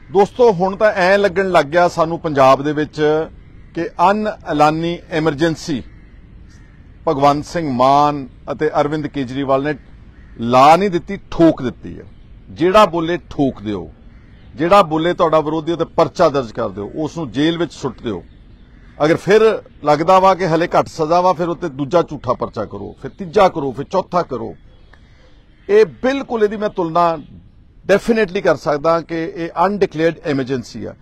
ਦੋਸਤੋ ਹੁਣ ਤਾਂ ਐ ਲੱਗਣ ਲੱਗ ਗਿਆ ਸਾਨੂੰ ਪੰਜਾਬ ਦੇ ਵਿੱਚ ਕਿ ਅਨਐਲਾਨੀ ਐਮਰਜੈਂਸੀ ਭਗਵੰਤ ਸਿੰਘ ਮਾਨ ਅਤੇ ਅਰਵਿੰਦ ਕੇਜਰੀਵਾਲ ਨੇ ਲਾ ਨਹੀਂ ਦਿੱਤੀ, ਠੋਕ ਦਿੱਤੀ ਹੈ। ਜਿਹੜਾ ਬੋਲੇ ਠੋਕ ਦਿਓ, ਜਿਹੜਾ ਬੋਲੇ ਤੁਹਾਡਾ ਵਿਰੋਧੀ ਤੇ ਪਰਚਾ ਦਰਜ ਕਰ ਦਿਓ, ਉਸ ਨੂੰ ਜੇਲ੍ਹ ਵਿੱਚ ਸੁੱਟ ਦਿਓ। ਅਗਰ ਫਿਰ ਲੱਗਦਾ ਵਾ ਕਿ ਹਲੇ ਘੱਟ ਸਜ਼ਾ ਵਾ, ਫਿਰ ਉੱਤੇ ਦੂਜਾ ਝੂਠਾ ਪਰਚਾ ਕਰੋ, ਫਿਰ ਤੀਜਾ ਕਰੋ, ਫਿਰ ਚੌਥਾ ਕਰੋ। ਇਹ ਬਿਲਕੁਲ ਇਹਦੀ ਮੈਂ ਤੁਲਨਾ ਡੈਫੀਨੇਟਲੀ ਕਰ ਸਕਦਾ ਕਿ ਇਹ ਅਨਡਿਕਲੇਅਰਡ ਐਮਰਜੈਂਸੀ ਆ।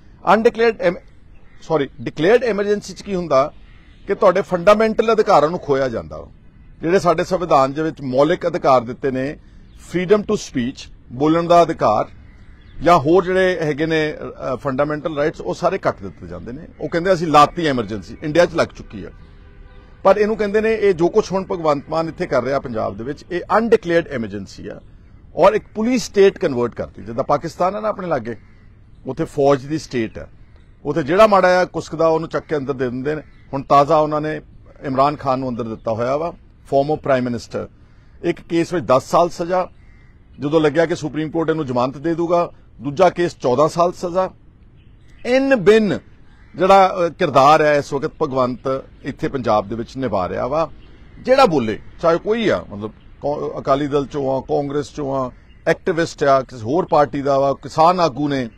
ਡਿਕਲੇਅਰਡ ਐਮਰਜੈਂਸੀ 'ਚ ਕੀ ਹੁੰਦਾ ਕਿ ਤੁਹਾਡੇ ਫੰਡਾਮੈਂਟਲ ਅਧਿਕਾਰਾਂ ਨੂੰ ਖੋਇਆ ਜਾਂਦਾ। ਜਿਹੜੇ ਸਾਡੇ ਸੰਵਿਧਾਨ ਦੇ ਵਿੱਚ ਮੌਲਿਕ ਅਧਿਕਾਰ ਦਿੱਤੇ ਨੇ, ਫਰੀडम ਟੂ ਸਪੀਚ, ਬੋਲਣ ਦਾ ਅਧਿਕਾਰ, ਜਾਂ ਹੋਰ ਜਿਹੜੇ ਹੈਗੇ ਨੇ ਫੰਡਾਮੈਂਟਲ ਰਾਈਟਸ, ਉਹ ਸਾਰੇ ਕੱਟ ਦਿੱਤੇ ਜਾਂਦੇ ਨੇ। ਉਹ ਕਹਿੰਦੇ ਅਸੀਂ ਲਾਤੀ ਐਮਰਜੈਂਸੀ, ਇੰਡੀਆ 'ਚ ਲੱਗ ਚੁੱਕੀ ਹੈ। ਪਰ ਇਹਨੂੰ ਕਹਿੰਦੇ ਨੇ ਇਹ ਜੋ ਕੁਝ ਹੁਣ ਭਗਵੰਤ ਮਾਨ ਇੱਥੇ ਕਰ ਰਿਹਾ ਪੰਜਾਬ ਦੇ ਵਿੱਚ, ਇਹ ਅਨਡਿਕਲੇਅਰਡ ਐਮਰਜੈਂਸੀ ਆ ਔਰ ਇੱਕ ਪੁਲਿਸ ਸਟੇਟ ਕਨਵਰਟ ਕਰਤੀ। ਜਿੱਦਾਂ ਪਾਕਿਸਤਾਨ ਹੈ ਨਾ ਆਪਣੇ ਲਾਗੇ, ਉੱਥੇ ਫੌਜ ਦੀ ਸਟੇਟ ਹੈ। ਉੱਥੇ ਜਿਹੜਾ ਮਾੜਾ ਆ ਕੁਸਕਦਾ ਉਹਨੂੰ ਚੱਕ ਕੇ ਅੰਦਰ ਦੇ ਦਿੰਦੇ ਨੇ। ਹੁਣ ਤਾਜ਼ਾ ਉਹਨਾਂ ਨੇ ਇਮਰਾਨ ਖਾਨ ਨੂੰ ਅੰਦਰ ਦਿੱਤਾ ਹੋਇਆ ਵਾ, ਫਾਰਮਰ ਪ੍ਰਾਈਮ ਮਿਨਿਸਟਰ। ਇੱਕ ਕੇਸ ਵਿੱਚ 10 ਸਾਲ ਸਜ਼ਾ, ਜਦੋਂ ਲੱਗਿਆ ਕਿ ਸੁਪਰੀਮ ਕੋਰਟ ਇਹਨੂੰ ਜ਼ਮਾਨਤ ਦੇ ਦੂਗਾ। ਦੂਜਾ ਕੇਸ 14 ਸਾਲ ਸਜ਼ਾ। ਇਨ ਬਿਨ ਜਿਹੜਾ ਕਿਰਦਾਰ ਹੈ ਇਸ ਵਕਤ ਭਗਵੰਤ ਇੱਥੇ ਪੰਜਾਬ ਦੇ ਵਿੱਚ ਨਿਭਾ ਰਿਹਾ ਵਾ। ਜਿਹੜਾ ਬੋਲੇ, ਚਾਹੇ ਕੋਈ ਆ, ਮਤਲਬ ਅਕਾਲੀ ਦਲ ਚੋਂ ਆ, ਕਾਂਗਰਸ ਚੋਂ ਆ, ਐਕਟਿਵਿਸਟ ਆ, ਕਿਸੇ ਹੋਰ ਪਾਰਟੀ ਦਾ ਵਾ, ਕਿਸਾਨ ਆਗੂ ਨੇ,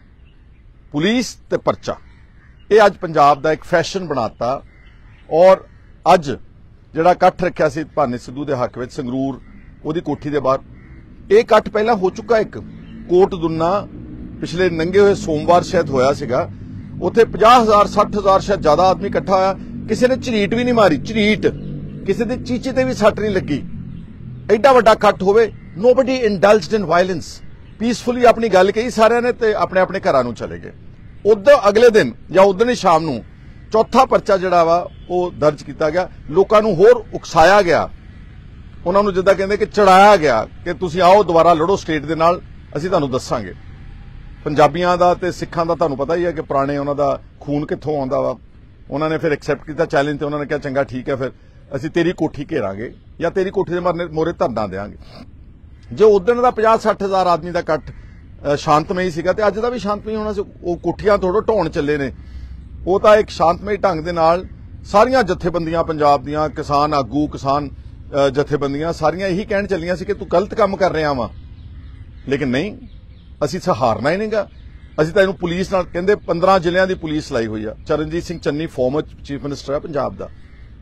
ਪੁਲਿਸ ਤੇ ਪਰਚਾ, ਇਹ ਅੱਜ ਪੰਜਾਬ ਦਾ ਇੱਕ ਫੈਸ਼ਨ ਬਣਾਤਾ। ਔਰ ਅੱਜ ਜਿਹੜਾ ਇਕੱਠ ਰੱਖਿਆ ਸੀ ਭਾਨੇ ਸਿੱਧੂ ਦੇ ਹੱਕ ਵਿੱਚ ਸੰਗਰੂਰ, ਉਹਦੀ ਕੋਠੀ ਦੇ ਬਾਹਰ, ਇਹ ਇਕੱਠ ਪਹਿਲਾਂ ਹੋ ਚੁੱਕਾ। ਇੱਕ ਕੋਟ ਦੁੰਨਾ ਪਿਛਲੇ ਨੰਗੇ ਹੋਏ ਸੋਮਵਾਰ ਸ਼ਾਇਦ ਹੋਇਆ ਸੀਗਾ। ਉੱਥੇ 50,000 60,000 ਸ਼ਾਇਦ ਜ਼ਿਆਦਾ ਆਦਮੀ ਇਕੱਠਾ ਹੋਇਆ। ਕਿਸੇ ਨੇ ਝਰੀਟ ਵੀ ਨਹੀਂ ਮਾਰੀ, ਝਰੀਟ ਕਿਸੇ ਦੇ ਚੀਚੇ ਤੇ ਵੀ ਸੱਟ ਨਹੀਂ ਲੱਗੀ। ਐਡਾ ਵੱਡਾ ਇਕੱਠ ਹੋਵੇ, nobody indulged in violence, peacefully ਆਪਣੀ ਗੱਲ ਕਹੀ ਸਾਰਿਆਂ ਨੇ ਤੇ ਆਪਣੇ ਆਪਣੇ ਘਰਾਂ ਨੂੰ ਚਲੇ ਗਏ। ਉਦੋਂ ਅਗਲੇ ਦਿਨ ਜਾਂ ਉਦੋਂ ਹੀ ਸ਼ਾਮ ਨੂੰ ਚੌਥਾ ਪਰਚਾ ਜਿਹੜਾ ਵਾ ਉਹ ਦਰਜ ਕੀਤਾ ਗਿਆ। ਲੋਕਾਂ ਨੂੰ ਹੋਰ ਉਕਸਾਇਆ ਗਿਆ, ਉਹਨਾਂ ਨੂੰ ਜਿੱਦਾਂ ਕਹਿੰਦੇ ਕਿ ਚੜਾਇਆ ਗਿਆ ਕਿ ਤੁਸੀਂ ਆਓ ਦੁਬਾਰਾ ਲੜੋ ਸਟੇਟ ਦੇ ਨਾਲ, ਅਸੀਂ ਤੁਹਾਨੂੰ ਦੱਸਾਂਗੇ। ਪੰਜਾਬੀਆਂ ਦਾ ਤੇ ਸਿੱਖਾਂ ਦਾ ਤੁਹਾਨੂੰ ਪਤਾ ਹੀ ਹੈ ਕਿ ਪੁਰਾਣੇ ਉਹਨਾਂ ਦਾ ਖੂਨ ਕਿੱਥੋਂ ਆਉਂਦਾ ਵਾ। ਉਹਨਾਂ ਨੇ ਫਿਰ ਐਕਸੈਪਟ ਕੀਤਾ ਚੈਲੰਜ ਤੇ ਉਹਨਾਂ ਨੇ ਕਿਹਾ ਚੰਗਾ ਠੀਕ ਹੈ, ਫਿਰ ਅਸੀਂ ਤੇਰੀ ਕੋਠੀ ਘੇਰਾਂਗੇ ਜਾਂ ਤੇਰੀ ਕੋਠੀ ਦੇ ਮੋਰੇ ਧਰਨਾ ਦੇਵਾਂਗੇ। ਜੇ ਉਦਣ ਦਾ 50-60 ਹਜ਼ਾਰ ਆਦਮੀ ਦਾ ਇਕੱਠ ਸ਼ਾਂਤਮਈ ਸੀਗਾ ਤੇ ਅੱਜ ਦਾ ਵੀ ਸ਼ਾਂਤਮਈ ਹੋਣਾ ਸੀ। ਉਹ ਕੋਠੀਆਂ ਥੋੜ੍ਹਾ ਢਾਉਣ ਚੱਲੇ ਨੇ, ਉਹ ਤਾਂ ਇੱਕ ਸ਼ਾਂਤਮਈ ਢੰਗ ਦੇ ਨਾਲ ਸਾਰੀਆਂ ਜਥੇਬੰਦੀਆਂ ਪੰਜਾਬ ਦੀਆਂ, ਕਿਸਾਨ ਆਗੂ, ਕਿਸਾਨ ਜਥੇਬੰਦੀਆਂ ਸਾਰੀਆਂ ਇਹੀ ਕਹਿਣ ਚੱਲੀਆਂ ਸੀ ਕਿ ਤੂੰ ਗਲਤ ਕੰਮ ਕਰ ਰਿਹਾ ਵਾ। ਲੇਕਿਨ ਨਹੀਂ, ਅਸੀਂ ਸਹਾਰਨਾ ਹੀ ਨਹੀਂਗਾ। ਅਸੀਂ ਤਾਂ ਇਹਨੂੰ ਪੁਲਿਸ ਨਾਲ ਕਹਿੰਦੇ 15 ਜ਼ਿਲ੍ਹਿਆਂ ਦੀ ਪੁਲਿਸ ਲਾਈ ਹੋਈ ਆ। Charanjit Singh Channi former chief minister ਆ ਪੰਜਾਬ ਦਾ,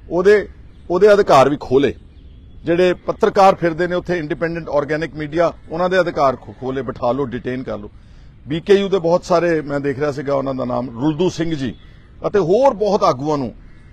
ਉਹਦੇ ਅਧਿਕਾਰ ਵੀ ਖੋਲੇ। ਜਿਹੜੇ ਪੱਤਰਕਾਰ ਫਿਰਦੇ ਨੇ ਉੱਥੇ, ਇੰਡੀਪੈਂਡੈਂਟ ਆਰਗੈਨਿਕ ਮੀਡੀਆ, ਉਹਨਾਂ ਦੇ ਅਧਿਕਾਰ ਖੋਲੇ, ਬਿਠਾ ਲਓ, ਡਿਟੇਨ ਕਰ ਲਓ। BKU ਦੇ ਬਹੁਤ ਸਾਰੇ ਮੈਂ ਦੇਖ ਰਿਹਾ ਸੀਗਾ, ਉਹਨਾਂ ਦਾ ਨਾਮ ਰੁਲਦੂ ਸਿੰਘ ਜੀ ਅਤੇ ਹੋਰ ਬਹੁਤ ਆਗੂਆਂ ਨੂੰ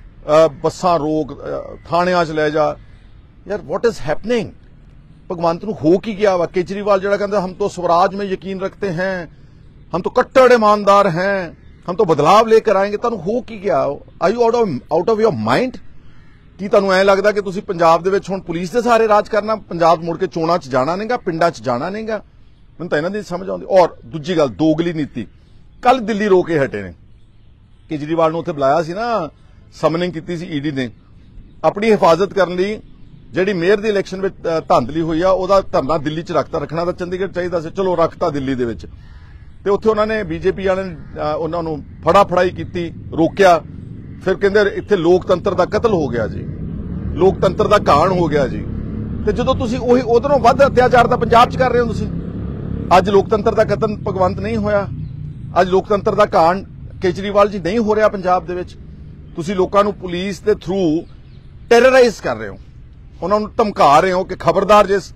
ਬੱਸਾਂ ਰੋਕ, ਥਾਣਿਆਂ 'ਚ ਲੈ ਜਾ। ਯਾਰ ਵਾਟ ਇਜ਼ ਹੈਪਨਿੰਗ? ਭਗਵੰਤ ਨੂੰ ਹੋ ਕੀ ਗਿਆ ਵਾ? ਕੇਜਰੀਵਾਲ ਜਿਹੜਾ ਕਹਿੰਦਾ ਹਮ तो स्वराज में यकीन रखते हैं, हम तो कट्टर ईमानदार हैं, हम तो बदलाव लेकर आएंगे। ਤੁਹਾਨੂੰ ਹੋ ਕੀ ਗਿਆ? Are you out of your mind? ਕੀ ਤੁਹਾਨੂੰ ਐਂ ਲੱਗਦਾ ਕਿ ਤੁਸੀਂ ਪੰਜਾਬ ਦੇ ਵਿੱਚ ਹੁਣ ਪੁਲਿਸ ਦੇ ਸਾਰੇ ਰਾਜ ਕਰਨਾ? ਪੰਜਾਬ ਮੁੜ ਕੇ ਚੋਣਾਂ 'ਚ ਜਾਣਾ ਨਹੀਂਗਾ, ਪਿੰਡਾਂ 'ਚ ਜਾਣਾ ਨਹੀਂਗਾ? ਮੈਨੂੰ ਤਾਂ ਇਹਨਾਂ ਦੀ ਸਮਝ ਆਉਂਦੀ। ਔਰ ਦੂਜੀ ਗੱਲ, ਦੋਗਲੀ ਨੀਤੀ। ਕੱਲ ਦਿੱਲੀ ਰੋ ਕੇ ਹਟੇ ਨੇ। ਕੇਜਰੀਵਾਲ ਨੂੰ ਉੱਥੇ ਬੁਲਾਇਆ ਸੀ ਨਾ, ਸਮਨਿੰਗ ਕੀਤੀ ਸੀ ED ਨੇ ਆਪਣੀ ਹਿਫਾਜ਼ਤ ਕਰਨ ਲਈ। ਜਿਹੜੀ ਮੇਅਰ ਦੀ ਇਲੈਕਸ਼ਨ ਵਿੱਚ ਧਾਂਦਲੀ ਹੋਈ ਆ, ਉਹਦਾ ਧਰਨਾ ਦਿੱਲੀ 'ਚ ਰੱਖਣਾ ਤਾਂ ਚੰਡੀਗੜ੍ਹ ਚਾਹੀਦਾ ਸੀ, ਚਲੋ ਰੱਖਤਾ ਦਿੱਲੀ ਦੇ ਵਿੱਚ। ਤੇ ਉੱਥੇ ਉਹਨਾਂ ਨੇ BJP ਵਾਲਿਆਂ ਨੇ ਉਹਨਾਂ ਨੂੰ ਫੜਾਫੜਾਈ ਕੀਤੀ, ਰੋਕਿਆ। ਫਿਰ ਕਹਿੰਦੇ ਇੱਥੇ ਲੋਕਤੰਤਰ ਦਾ ਕਤਲ ਹੋ ਗਿਆ ਜੀ, ਲੋਕਤੰਤਰ ਦਾ ਘਾਣ ਹੋ ਗਿਆ ਜੀ। ਤੇ ਜਦੋਂ ਤੁਸੀਂ ਉਹੀ ਉਧਰੋਂ ਵੱਧ ਅਤਿਆਚਾਰ ਤਾਂ ਪੰਜਾਬ 'ਚ ਕਰ ਰਹੇ ਹੋ ਤੁਸੀਂ। ਅੱਜ ਲੋਕਤੰਤਰ ਦਾ ਕਤਲ ਭਗਵੰਤ ਨਹੀਂ ਹੋਇਆ, ਅੱਜ ਲੋਕਤੰਤਰ ਦਾ ਘਾਣ ਕੇਜਰੀਵਾਲ ਜੀ ਨਹੀਂ ਹੋ ਰਿਹਾ ਪੰਜਾਬ ਦੇ ਵਿੱਚ। ਤੁਸੀਂ ਲੋਕਾਂ ਨੂੰ ਪੁਲਿਸ ਦੇ ਥਰੂ ਟੈਰਰਾਈਜ਼ ਕਰ ਰਹੇ ਹੋ, ਉਹਨਾਂ ਨੂੰ ਧਮਕਾ ਰਹੇ ਹੋ ਕਿ ਖਬਰਦਾਰ ਜੇ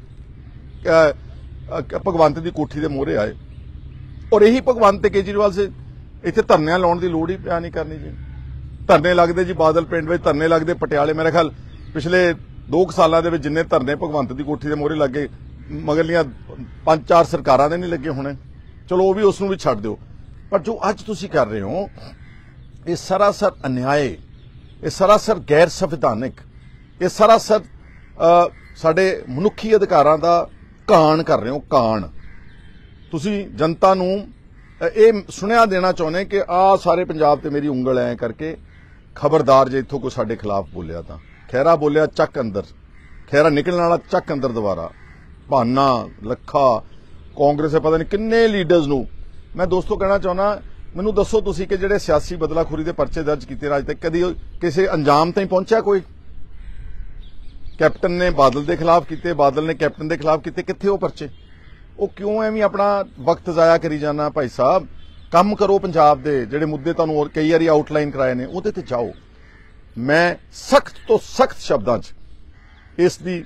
ਭਗਵੰਤ ਦੀ ਕੋਠੀ ਦੇ ਮੋਹਰੇ ਆਏ। ਔਰ ਇਹੀ ਭਗਵੰਤ ਤੇ ਕੇਜਰੀਵਾਲ ਸੇ ਇੱਥੇ ਧਰਨਿਆਂ ਲਾਉਣ ਦੀ ਲੋੜ ਹੀ ਪਿਆ ਨਹੀਂ ਕਰਨੀ ਜੀ। ਧਰਨੇ ਲੱਗਦੇ ਜੀ ਬਾਦਲ ਪਿੰਡ ਵਿੱਚ, ਧਰਨੇ ਲੱਗਦੇ ਪਟਿਆਲੇ। ਮੇਰੇ ਖਿਆਲ ਪਿਛਲੇ 2 ਸਾਲਾਂ ਦੇ ਵਿੱਚ ਜਿੰਨੇ ਧਰਨੇ ਭਗਵੰਤ ਦੀ ਕੋਠੀ ਦੇ ਮੋਹਰੇ ਲੱਗੇ, ਮਗਰਲੀਆਂ 5-4 ਸਰਕਾਰਾਂ ਦੇ ਨਹੀਂ ਲੱਗੇ ਹੋਣੇ। ਚਲੋ ਉਹ ਵੀ ਉਸ ਨੂੰ ਵੀ ਛੱਡ ਦਿਓ। ਪਰ ਜੋ ਅੱਜ ਤੁਸੀਂ ਕਰ ਰਹੇ ਹੋ, ਇਹ ਸਰਾਸਰ ਅਨਿਆਏ, ਇਹ ਸਰਾਸਰ ਗੈਰ ਸੰਵਿਧਾਨਿਕ, ਇਹ ਸਰਾਸਰ ਸਾਡੇ ਮਨੁੱਖੀ ਅਧਿਕਾਰਾਂ ਦਾ ਘਾਣ ਕਰ ਰਹੇ ਹੋ, ਘਾਣ। ਤੁਸੀਂ ਜਨਤਾ ਨੂੰ ਇਹ ਸੁਣਿਆ ਦੇਣਾ ਚਾਹੁੰਦੇ ਕਿ ਆਹ ਸਾਰੇ ਪੰਜਾਬ ਤੇ ਮੇਰੀ ਉਂਗਲ ਐ ਕਰਕੇ, ਖਬਰਦਾਰ ਜੇ ਇੱਥੋਂ ਕੋਈ ਸਾਡੇ ਖਿਲਾਫ ਬੋਲਿਆ ਤਾਂ। ਖਹਿਰਾ ਬੋਲਿਆ ਚੱਕ ਅੰਦਰ, ਖਹਿਰਾ ਨਿਕਲਣ ਵਾਲਾ ਚੱਕ ਅੰਦਰ ਦੁਬਾਰਾ। ਭਾਨਾ, ਲੱਖਾ, ਕਾਂਗਰਸ ਦੇ ਪਤਾ ਨਹੀਂ ਕਿੰਨੇ ਲੀਡਰਸ ਨੂੰ ਮੈਂ ਦੋਸਤੋ ਕਹਿਣਾ ਚਾਹੁੰਦਾ, ਮੈਨੂੰ ਦੱਸੋ ਤੁਸੀਂ ਕਿ ਜਿਹੜੇ ਸਿਆਸੀ ਬਦਲਾਖੋਰੀ ਦੇ ਪਰਚੇ ਦਰਜ ਕੀਤੇ ਅੱਜ ਤੱਕ ਕਦੀ ਕਿਸੇ ਅੰਜਾਮ ਤਾਈਂ ਪਹੁੰਚਿਆ ਕੋਈ? ਕੈਪਟਨ ਨੇ ਬਾਦਲ ਦੇ ਖਿਲਾਫ ਕੀਤੇ, ਬਾਦਲ ਨੇ ਕੈਪਟਨ ਦੇ ਖਿਲਾਫ ਕੀਤੇ, ਕਿੱਥੇ ਉਹ ਪਰਚੇ? ਉਹ ਕਿਉਂ ਐਵੇਂ ਆਪਣਾ ਵਕਤ ਜ਼ਾਇਆ ਕਰੀ ਜਾਣਾ? ਭਾਈ ਸਾਹਿਬ, ਕੰਮ ਕਰੋ। ਪੰਜਾਬ ਦੇ ਜਿਹੜੇ ਮੁੱਦੇ ਤੁਹਾਨੂੰ ਕਈ ਵਾਰੀ ਆਊਟਲਾਈਨ ਕਰਾਏ ਨੇ ਉਹਦੇ ਤੇ ਜਾਓ। ਮੈਂ ਸਖਤ ਤੋਂ ਸਖਤ ਸ਼ਬਦਾਂ 'ਚ ਇਸ ਦੀ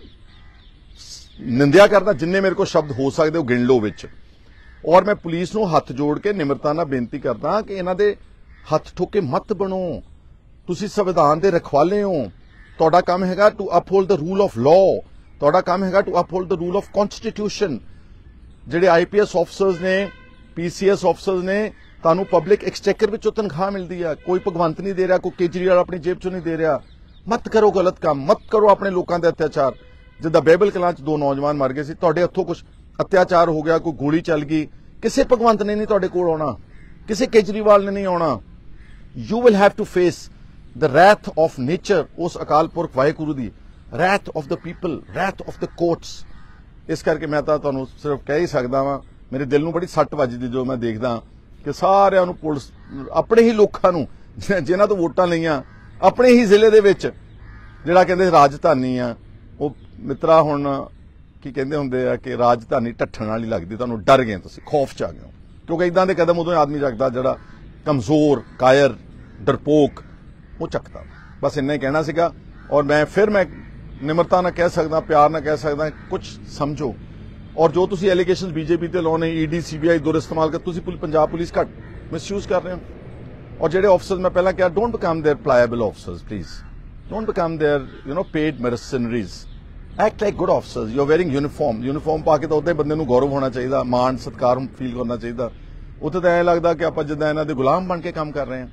ਨਿੰਦਿਆ ਕਰਦਾ, ਜਿੰਨੇ ਮੇਰੇ ਕੋਲ ਸ਼ਬਦ ਹੋ ਸਕਦੇ ਉਹ ਗਿਣ ਲਓ ਵਿੱਚ। ਔਰ ਮੈਂ ਪੁਲਿਸ ਨੂੰ ਹੱਥ ਜੋੜ ਕੇ ਨਿਮਰਤਾ ਨਾਲ ਬੇਨਤੀ ਕਰਦਾ ਕਿ ਇਹਨਾਂ ਦੇ ਹੱਥ ਠੋਕੇ ਮਤ ਬਣੋ। ਤੁਸੀਂ ਸੰਵਿਧਾਨ ਦੇ ਰਖਵਾਲੇ ਹੋ। ਤੁਹਾਡਾ ਕੰਮ ਹੈਗਾ to uphold the rule of law. ਤੁਹਾਡਾ ਕੰਮ ਹੈਗਾ to uphold the rule of constitution. ਜਿਹੜੇ IPS ਆਫਸਰਸ ਨੇ, PCS ਆਫਸਰਸ ਨੇ, ਤੁਹਾਨੂੰ ਪਬਲਿਕ ਐਕਸਚੇਕਰ ਵਿੱਚੋਂ ਤਨਖਾਹ ਮਿਲਦੀ ਆ। ਕੋਈ ਭਗਵੰਤ ਨਹੀਂ ਦੇ ਰਿਹਾ, ਕੋਈ ਕੇਜਰੀਵਾਲ ਆਪਣੀ ਜੇਬ ਚੋਂ ਨਹੀਂ ਦੇ ਰਿਹਾ। ਮਤ ਕਰੋ ਗਲਤ ਕੰਮ, ਮਤ ਕਰੋ ਆਪਣੇ ਲੋਕਾਂ ਦੇ ਅਤਿਆਚਾਰ। ਜਿੱਦਾਂ ਬੇਬਲ ਕਲਾਂ 'ਚ 2 ਨੌਜਵਾਨ ਮਰ ਗਏ ਸੀ, ਤੁਹਾਡੇ ਹੱਥੋਂ ਕੁਝ ਅਤਿਆਚਾਰ ਹੋ ਗਿਆ, ਕੋਈ ਗੋਲੀ ਚੱਲ ਗਈ, ਕਿਸੇ ਭਗਵੰਤ ਨੇ ਨਹੀਂ ਤੁਹਾਡੇ ਕੋਲ ਆਉਣਾ, ਕਿਸੇ ਕੇਜਰੀਵਾਲ ਨੇ ਨਹੀਂ ਆਉਣਾ। You will have to face the wrath of nature, ਉਸ ਅਕਾਲ ਪੁਰਖ ਵਾਹਿਗੁਰੂ ਦੀ wrath of the people, wrath of the courts. ਇਸ ਕਰਕੇ ਮੈਂ ਤਾਂ ਤੁਹਾਨੂੰ ਸਿਰਫ ਕਹਿ ਹੀ ਸਕਦਾ ਵਾਂ, ਮੇਰੇ ਦਿਲ ਨੂੰ ਬੜੀ ਸੱਟ ਵੱਜਦੀ ਜੋ ਮੈਂ ਦੇਖਦਾ ਕਿ ਸਾਰਿਆਂ ਨੂੰ ਪੁਲਿਸ ਆਪਣੇ ਹੀ ਲੋਕਾਂ ਨੂੰ ਜਿਨ੍ਹਾਂ ਤੋਂ ਵੋਟਾਂ ਲਈਆਂ, ਆਪਣੇ ਹੀ ਜ਼ਿਲ੍ਹੇ ਦੇ ਵਿੱਚ ਜਿਹੜਾ ਕਹਿੰਦੇ ਰਾਜਧਾਨੀ ਆ, ਉਹ ਮਿੱਤਰਾ ਹੁਣ ਕੀ ਕਹਿੰਦੇ ਹੁੰਦੇ ਆ ਕਿ ਰਾਜਧਾਨੀ ਢੱਠਣ ਵਾਲੀ ਲੱਗਦੀ। ਤੁਹਾਨੂੰ ਡਰ ਗਏ, ਤੁਸੀਂ ਖੌਫ 'ਚ ਆ ਗਏ ਹੋ, ਕਿਉਂਕਿ ਇਦਾਂ ਦੇ ਕਦਮ ਉਦੋਂ ਆਦਮੀ ਚੱਕਦਾ ਜਿਹੜਾ ਕਮਜ਼ੋਰ, ਕਾਇਰ, ਡਰਪੋਕ ਉਹ ਚੱਕਦਾ। ਬਸ ਇੰਨਾ ਹੀ ਕਹਿਣਾ ਸੀਗਾ। ਔਰ ਮੈਂ ਨਿਮਰਤਾ ਨਾਲ ਕਹਿ ਸਕਦਾ, ਪਿਆਰ ਨਾਲ ਕਹਿ ਸਕਦਾ, ਕੁਝ ਸਮਝੋ। ਔਰ ਜੋ ਤੁਸੀਂ ਐਲੀਗੇਸ਼ਨਸ BJP ਤੇ ਲਾਉਣੇ, ED CBI ਦੁਰ ਇਸਤੇਮਾਲ ਕਰ, ਤੁਸੀਂ ਪੰਜਾਬ ਪੁਲਿਸ ਘੱਟ ਮਿਸਯੂਜ਼ ਕਰ ਰਹੇ ਹੋ। ਔਰ ਜਿਹੜੇ ਆਫਸਰਸ ਮੈਂ ਪਹਿਲਾਂ ਕਿਹਾ, don't become their pliable officers, please don't become their paid mercenaries. Act like good officers. You are wearing uniform ਪਾ ਕੇ ਤਾਂ ਉਹਦੇ ਬੰਦੇ ਨੂੰ ਗੌਰਵ ਹੋਣਾ ਚਾਹੀਦਾ, ਮਾਣ ਸਤਿਕਾਰ ਫੀਲ ਕਰਨਾ ਚਾਹੀਦਾ। ਉੱਥੇ ਤਾਂ ਐਂ ਲੱਗਦਾ ਕਿ ਆਪਾਂ ਜਿੱਦਾਂ ਇਹਨਾਂ ਦੇ ਗੁਲਾਮ ਬਣ ਕੇ ਕੰਮ ਕਰ ਰਹੇ ਹਾਂ।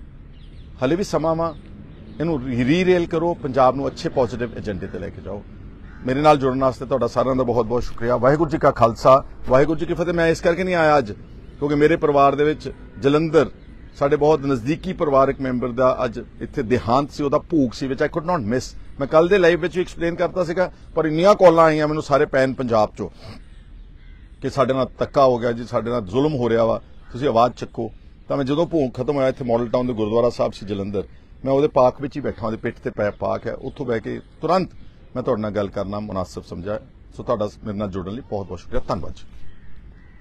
ਹਲੇ ਵੀ ਸਮਾਂ ਵਾ, ਇਹਨੂੰ ਰੀਰੇਲ ਕਰੋ, ਪੰਜਾਬ ਨੂੰ ਅੱਛੇ ਪੋਜ਼ਿਟਿਵ ਏਜੰਡੇ ਤੇ ਲੈ ਕੇ ਜਾਓ। ਮੇਰੇ ਨਾਲ ਜੁੜਨ ਵਾਸਤੇ ਤੁਹਾਡਾ ਸਾਰਿਆਂ ਦਾ ਬਹੁਤ ਬਹੁਤ ਸ਼ੁਕਰੀਆ। ਵਾਹਿਗੁਰੂ ਜੀ ਕਾ ਖਾਲਸਾ, ਵਾਹਿਗੁਰੂ ਜੀ ਕੀ ਫਤਿਹ। ਮੈਂ ਇਸ ਕਰਕੇ ਨਹੀਂ ਆਇਆ ਅੱਜ ਕਿਉਂਕਿ ਮੇਰੇ ਪਰਿਵਾਰ ਦੇ ਵਿੱਚ ਜਲੰਧਰ ਸਾਡੇ ਬਹੁਤ ਨਜ਼ਦੀਕੀ ਪਰਿਵਾਰਕ ਮੈਂਬਰ ਦਾ ਅੱਜ ਇੱਥੇ ਦੇਹਾਂਤ ਸੀ, ਉਹਦਾ ਭੋਗ ਸੀ, ਵਿਚ ਆਈ ਕੁਡ ਨਾਟ ਮਿਸ। ਮੈਂ ਕੱਲ ਦੇ ਲਾਈਵ ਵਿੱਚ ਵੀ ਐਕਸਪਲੇਨ ਕਰਤਾ ਸੀਗਾ, ਪਰ ਇੰਨੀਆਂ ਕਾਲਾਂ ਆਈਆਂ ਮੈਨੂੰ ਸਾਰੇ ਪੈਨ ਪੰਜਾਬ ਚੋਂ ਕਿ ਸਾਡੇ ਨਾਲ ਧੱਕਾ ਹੋ ਗਿਆ ਜੀ, ਸਾਡੇ ਨਾਲ ਜ਼ੁਲਮ ਹੋ ਰਿਹਾ ਵਾ, ਤੁਸੀਂ ਆਵਾਜ਼ ਚੱਕੋ। ਤਾਂ ਮੈਂ ਜਦੋਂ ਭੋਗ ਖਤਮ ਹੋਇਆ ਇੱਥੇ ਮਾਡਲ ਟਾਊਨ ਦੇ ਗੁਰਦੁਆਰਾ ਸਾਹਿਬ ਸੀ ਜਲੰਧਰ, ਮੈਂ ਉਹਦੇ ਪਾਕ ਵਿੱਚ ਹੀ ਬੈਠਾ, ਉਹਦੇ ਪਿੱਠ ਤੇ ਪਾਕ ਹੈ, ਉੱਥੋਂ ਬਹਿ ਕੇ ਤੁਰੰਤ ਮੈਂ ਤੁਹਾਡੇ ਨਾਲ ਗੱਲ ਕਰਨਾ ਮੁਨਾਸਿਬ ਸਮਝਿਆ। ਸੋ ਤੁਹਾਡਾ ਮੇਰੇ ਨਾਲ ਜੁੜਨ ਲਈ ਬਹੁਤ ਬਹੁਤ ਸ਼ੁਕਰੀਆ। ਧੰਨਵਾਦ ਜੀ।